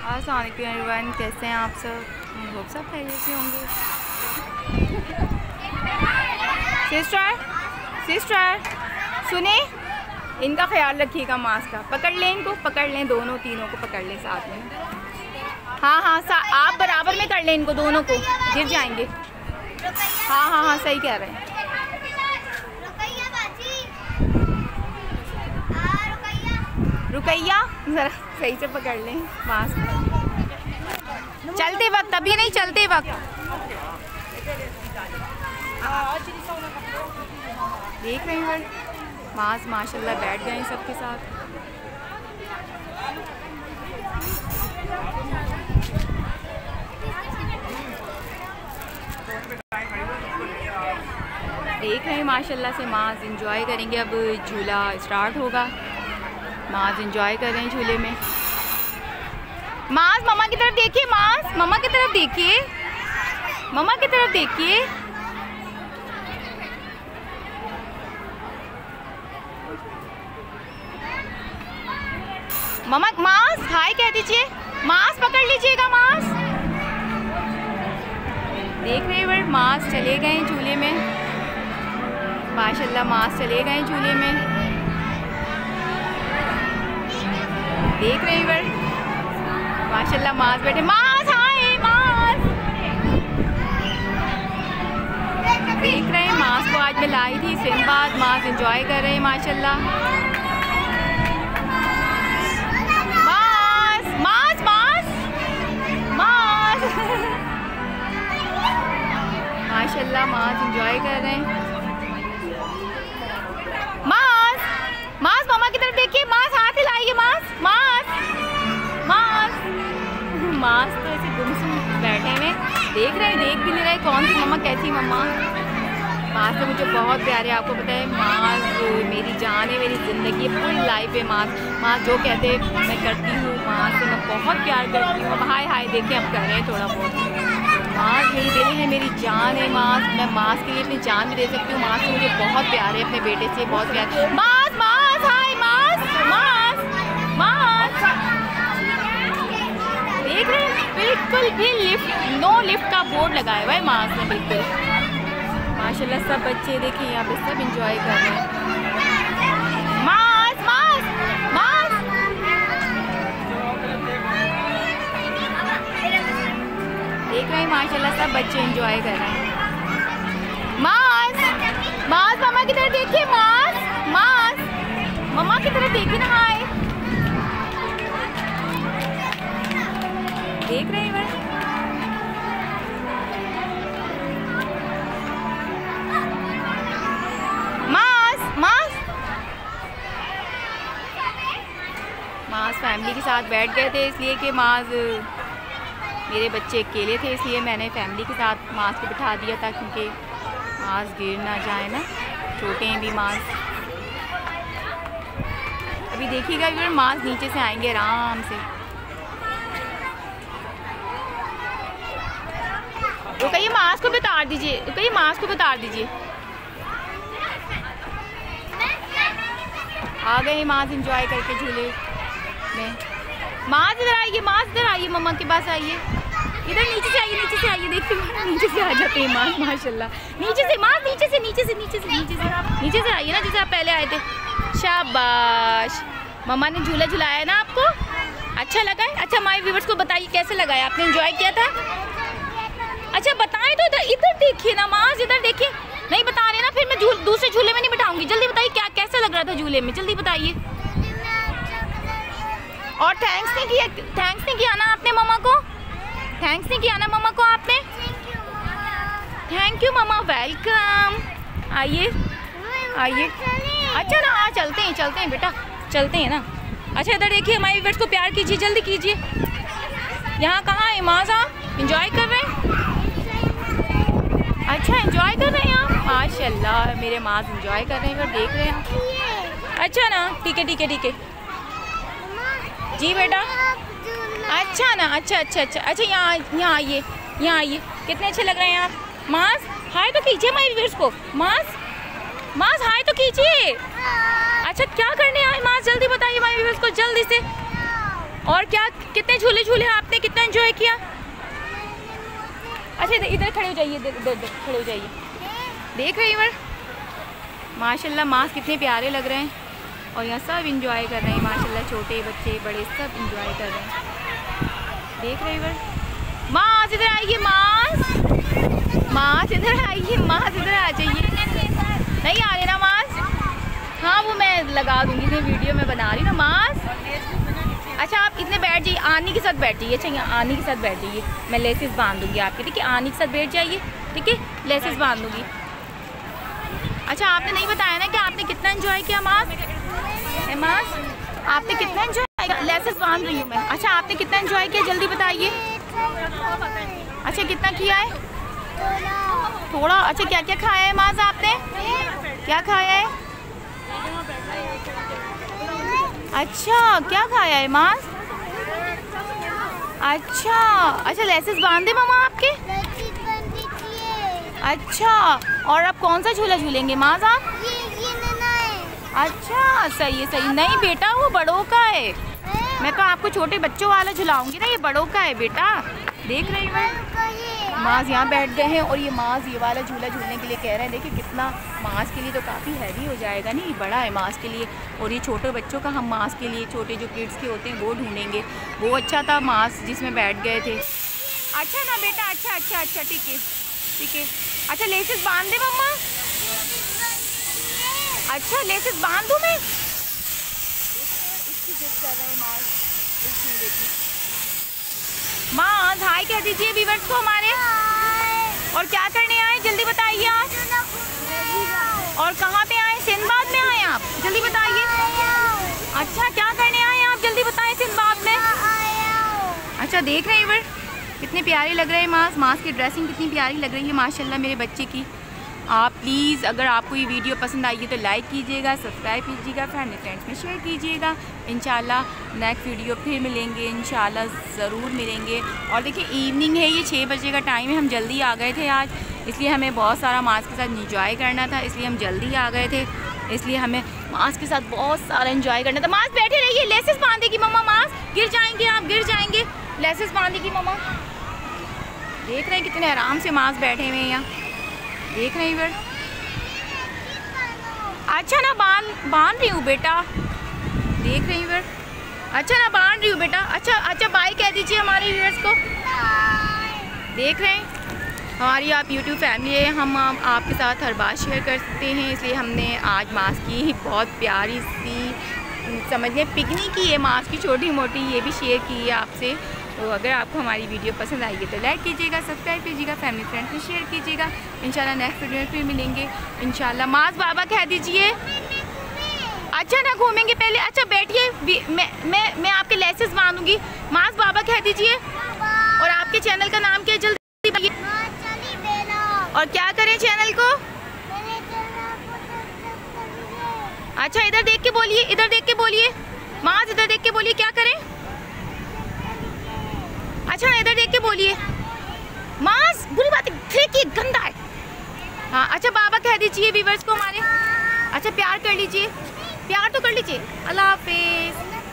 अस्सलाम वालेकुम एवरीवन, कैसे हैं आप सब? होप सब खैरियत से होंगे। सिस्टर सुने, इनका ख्याल रखिएगा, मास्क का पकड़ लें, इनको पकड़ लें, दोनों तीनों को पकड़ लें साथ में। हाँ आप बराबर में कर लें, इनको दोनों को, गिर जाएंगे। हाँ सही कह रहे हैं। रुकैया ज़रा सही से पकड़ लें मास्क, चलते वक्त, अभी नहीं, चलते वक्त। देख रहे हैं मास्क माशाल्लाह बैठ गए हैं सबके साथ। देख रहे हैं माशाल्लाह से मास्क एंजॉय करेंगे। अब झूला स्टार्ट होगा, माज एंजॉय कर रहे हैं झूले में। माज मम्मा की तरफ देखिए, माज मम्मा की तरफ देखिए, मम्मा की तरफ देखिए। मम्मा माज हाय कह दीजिए, माज पकड़ लीजिएगा, माज। देख रहे हैं माज चले गए झूले में माशाल्लाह, माज चले गए झूले में। देख रहे हैं माशाल्लाह माज बैठे। माज हाय माज, देख रहे हैं माज को आज मैं लाई थी सिंबाद, माज एंजॉय कर रहे हैं माशाल्लाह। माज माज माज माज माशाल्लाह माज एंजॉय कर रहे हैं। माज माज मम्मा की तरफ देखिए, माज हाथ हिलाइए, माज माज माज माज तो ऐसे गुमसुम बैठे हुए देख रहे हैं, देख भी नहीं रहे कौन सी मम्मा कैसी मम्मा। माज तो मुझे बहुत प्यारे, आपको पता है माज मेरी जान है, मेरी ज़िंदगी है, फुल लाइफ है माज जो कहते हैं मैं करती हूँ, माज से मैं बहुत प्यार करती हूँ। अब हाय देखिए हम कर रहे हैं थोड़ा बहुत। माज मेरी दिल है, मेरी जान है माज, मैं माज के लिए अपनी जान भी दे सकती हूँ। माज से मुझे बहुत प्यार है, अपने बेटे से बहुत प्यार। माज माज हाय माज माज माज, देख रहे हैं बिल्कुल भी नो लिफ्ट का बोर्ड लगाया हुआ है माज ने बिल्कुल। माशाल्लाह सब बच्चे देखिए यहाँ पे सब एंजॉय कर रहे हैं। माज माज माज देख रहे हैं माशाल्लाह सब बच्चे एंजॉय कर रहे हैं। माज माज मम्मा की तरफ देखिए, माज माज मम्मा की तरफ देखिए ना, हाय देख रहे हैं माज फैमिली के साथ बैठ गए थे, इसलिए कि माज मेरे बच्चे अकेले थे, इसलिए मैंने फैमिली के साथ माज को बिठा दिया था, क्योंकि माज गिर ना जाए ना, छोटे हैं भी माज। अभी देखिएगा फिर माज नीचे से आएंगे आराम से। तो कहिए माज को भी उतार दीजिए, कहिए माज को भी उतार दीजिए। आ गए माज एंजॉय करके झूले में। माज इधर आइए, माज इधर आइए, मम्मा के पास आइए, इधर नीचे से आइए, नीचे से आइए। देखिए नीचे से आ जाते हैं माज माशाल्लाह, नीचे से माज, नीचे से आइए ना, जैसे आप पहले आए थे। शाबाश, मम्मा ने झूला झुलाया है ना आपको, अच्छा लगा है? अच्छा माय व्यूअर्स को बताइए कैसे लगा है, आपने एंजॉय किया था? अच्छा बताएं तो, इधर देखिए ना माज, इधर देखिए। नहीं बता रहे ना, फिर मैं दूसरे झूले में नहीं बिठाऊंगी। जल्दी बताइए क्या कैसा लग रहा था झूले में, जल्दी बताइए। और थैंक्स नहीं किया ना आपने मम्मा को, थैंक्स नहीं किया ना मम्मा को आपने। थैंक यू मम्मा, वेलकम। आइए आइए, अच्छा ना, हाँ चलते हैं बेटा, चलते हैं ना। अच्छा इधर देखिए, हमारे व्यूअर्स को प्यार कीजिए, जल्दी कीजिए। यहाँ कहाँ है माज, आप एंजॉय कर रहे हैं? अच्छा एंजॉय कर रहे हैं आप, माशाल्लाह मेरे माज एंजॉय कर रहे हैं, देख रहे हैं। अच्छा ना, ठीक है जी बेटा। अच्छा ना, अच्छा यहाँ आइए, कितने अच्छे लग रहे हैं आप। माज हाय तो कीजिए हमारे व्यूअर्स को, माज हाय तो कीजिए। अच्छा क्या करने आए माज, जल्दी बताइए हमारे व्यूअर्स को, जल्दी से और क्या, कितने झूले झूले आपने, कितना एंजॉय किया? अच्छा इधर खड़े हो जाइए, इधर खड़े हो जाइए। देख रहे हैं माशाल्लाह मास कितने प्यारे लग रहे हैं और यहाँ सब इंजॉय कर रहे हैं माशाल्लाह, छोटे बच्चे बड़े सब इंजॉय कर रहे हैं। देख रहे हैं मास, इधर आइए मास, मास इधर आइए, मास इधर आ जाइए। नहीं आ रहे ना मास? हाँ वो मैं लगा दूँगी, मैं वीडियो में बना रही ना मास। अच्छा आप इतने बैठ जाइए, आनी के साथ बैठ जाइए। अच्छा यहाँ आनी के साथ बैठ जाइए, मैं लेसेस बांध दूँगी आपके, ठीक है? आनी के साथ बैठ जाइए, ठीक है? लेसेस बांध दूँगी। अच्छा आपने नहीं बताया ना कि आपने कितना एंजॉय किया मास? मास आपने कितना एंजॉय किया? लेसेस बांध रही हूँ मैं। अच्छा आपने कितना एंजॉय किया जल्दी बताइए। अच्छा कितना किया है? थोड़ा। अच्छा क्या क्या खाया है मास आपने, क्या खाया है? अच्छा क्या खाया है मास? अच्छा अच्छा लेसेस बांधे मामा आपके? अच्छा और अब कौन सा झूला झूलेंगे मास आप? ये नन्हा है। अच्छा सही है, सही। नहीं बेटा वो बड़ों का है, मैं तो आपको छोटे बच्चों वाला झुलाऊंगी ना, ये बड़ों का है बेटा। देख रही हूँ मास यहाँ बैठ गए हैं और ये मास ये वाला झूला झूलने के लिए कह रहे हैं। देखिए कितना, मास के लिए तो काफ़ी हैवी हो जाएगा नहीं, बड़ा है मास के लिए। और ये छोटे बच्चों का हम मास के लिए, छोटे जो किड्स के होते हैं वो ढूंढेंगे। वो अच्छा था मास जिसमें बैठ गए थे। अच्छा ना बेटा, अच्छा अच्छा अच्छा ठीक है ठीक है। अच्छा लेसेस बांध दे मम्मा? अच्छा लेसेस बांध दूँ मैं? इसकी जिद कर रहे हैं मास, इसमें देखिए। मास हाय कह दीजिए व्यूअर्स को हमारे। और क्या करने आए जल्दी बताइए आप? और कहाँ पे आए? सिंदबाद में आए आप? जल्दी बताइए। अच्छा क्या करने आए आप जल्दी बताएं सिंदबाद में? अच्छा देख रहे हैं कितने प्यारे लग रहे हैं मास, मास की ड्रेसिंग कितनी प्यारी लग रही है माशाल्लाह मेरे बच्चे की। आप प्लीज़ अगर आपको ये वीडियो पसंद आई है तो लाइक कीजिएगा, सब्सक्राइब कीजिएगा, फैमिली फ्रेंड्स में शेयर कीजिएगा। इंशाल्लाह नेक्स्ट वीडियो फिर मिलेंगे, इंशाल्लाह ज़रूर मिलेंगे। और देखिए इवनिंग है, ये 6 बजे का टाइम है, हम जल्दी आ गए थे आज, इसलिए हमें बहुत सारा मास के साथ इंजॉय करना था, इसलिए हम जल्दी आ गए थे, इसलिए हमें मास के साथ बहुत सारा इंजॉय करना था। मास बैठे रहिए, लेसेस बांधेगी मम्मा, मास गिर जाएंगे आप, गिर जाएंगे, लेसेस बांधेगी मम्मा। देख रहे हैं कितने आराम से मास बैठे हुए हैं यहाँ, देख रहे हैं अच्छा ना बांध रही हूँ बेटा, देख रही हूँ अच्छा ना बांध रही हूँ बेटा। अच्छा अच्छा बाय कह दीजिए हमारे व्यूअर्स को। देख रहे हैं हमारी आप YouTube फैमिली है, हम आपके साथ हर बात शेयर करते हैं, इसलिए हमने आज मास की बहुत प्यारी सी समझिए पिकनिक की है, मास की छोटी मोटी ये भी शेयर की है आपसे। तो अगर आपको हमारी वीडियो पसंद आई है तो लाइक कीजिएगा, सब्सक्राइब कीजिएगा, फैमिली फ्रेंड्स में शेयर कीजिएगा। इंशाल्लाह नेक्स्ट वीडियो में फिर मिलेंगे इंशाल्लाह। मास बाबा कह दीजिए। अच्छा ना घूमेंगे पहले, अच्छा बैठिए, मैं आपके लेसेस बांधूंगी। मास बाबा कह दीजिए। और आपके चैनल का नाम क्या है जल्दी बताइए। और क्या करें चैनल को? अच्छा इधर देख के बोलिए, इधर देख के बोलिए मास, इधर देख के बोलिए क्या करें? अच्छा इधर देख के बोलिए मास, बुरी बात है फेंकिए, गंदा है। हाँ अच्छा बाबा कह दीजिए व्यूअर्स को हमारे। अच्छा प्यार कर लीजिए, प्यार तो कर लीजिए। अल्लाह हाफिज़।